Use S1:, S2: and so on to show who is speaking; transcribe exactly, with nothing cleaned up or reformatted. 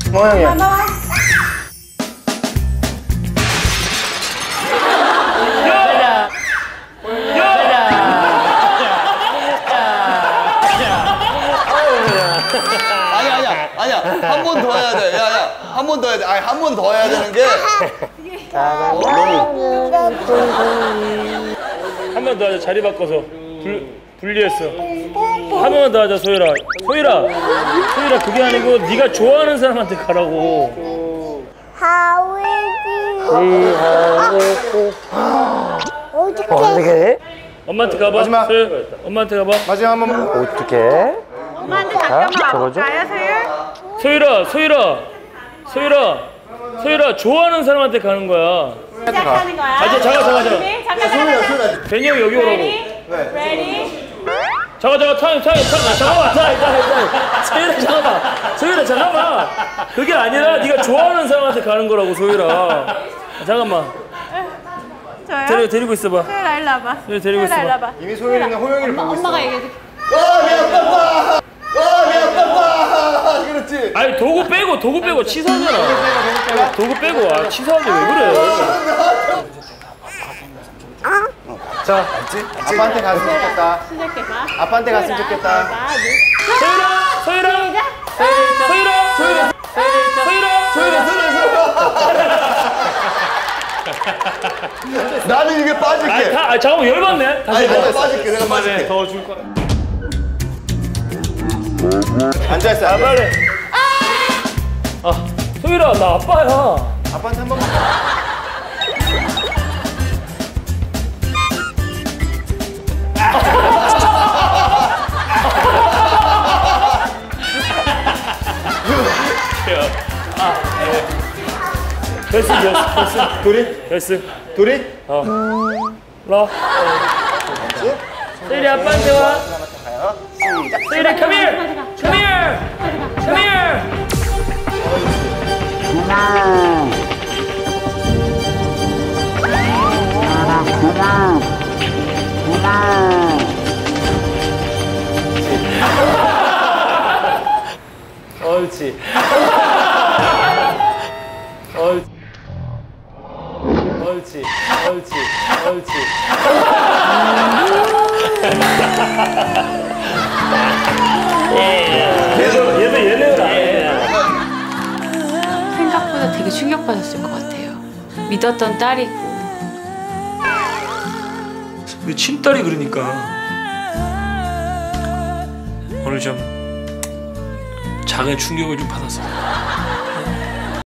S1: 모형이야.
S2: 아니야 아니야 아니야 한 번 더 해야 돼. 야야 한 번 더 해야 돼. 아니 한 번 더 해야 되는 게 어, 너무
S3: 한 번 더 하자. 자리 바꿔서 불, 분리했어. 한 번만 더 하자. 소율아 소율아 소율아 그게 아니고 네가 좋아하는 사람한테 가라고.
S1: 어떻게?
S3: 엄마한테 가봐.
S4: 마지막.
S3: 소율 엄마한테 가봐.
S4: 마지막 한 번.
S1: 어떻게?
S5: 엄마한테 잠깐만 와볼까요, 소율?
S3: 소율아 소율아 소율아 소율아 좋아하는 사람한테 가는 거야.
S5: 시작하는 거야.
S3: 아, 이제 잠깐, 잠깐, 잠깐.
S5: 준비? 잠깐, 잠깐, 잠깐.
S3: 베니 형 여기 오라고.
S5: Ready? Ready?
S3: 잠깐 잠깐 타임 타임 타임 잠깐만 타임 타임 타임 소율아 잠깐만 소율아 잠깐만 그게 아니라 네가 좋아하는 사람한테 가는 거라고 소율아. 잠깐만
S5: 저요?
S3: 데리, 데리고 있어봐.
S5: 소율아, 일로 와봐.
S3: 소율 데리고
S5: 소율아,
S3: 있어봐.
S5: 일로 와봐.
S4: 이미 소율이는 호영이를 보고 있어.
S5: 엄마가 얘기해.
S2: 와내 아빠 와내 아빠 그렇지.
S3: 아니 도구 빼고 도구 빼고 치사하잖아. 도구 빼고 와 치사하게 왜 그래?
S4: 자, 아빠한테 갔으면 좋겠다.
S5: 시작해 봐.
S4: 아빠한테 갔으면 좋겠다.
S3: 소율아 소율아 소율아 소율아 소율아
S2: 소율아 소율아 나는 이게
S3: 아니
S2: 빠질게.
S3: 다 아, 잠깐만 열받네. 다시
S2: 아니
S3: 해봐.
S2: 내가 빠질게. 내가 빠질게.
S3: 더 줄 거야.
S4: 앉아있어.
S3: 아 빨리. 아 소율아 나 아빠야.
S4: 아빠한테 한 번만.
S3: 결승 결승 결승
S4: 둘이?
S3: 결승.
S4: 둘이?
S3: 어. 라. 소율이 아빠한테 와. 소율이 come here. come here. come here. 옳지. 옳지. 옳지. 옳지. 옳지. 얘도 얘도 얘네는 안 해.
S6: 생각보다 되게 충격받았을 것 같아요. 믿었던 딸이고.
S3: 왜 친딸이 그러니까 오늘 좀 작은 충격을 좀 받았어.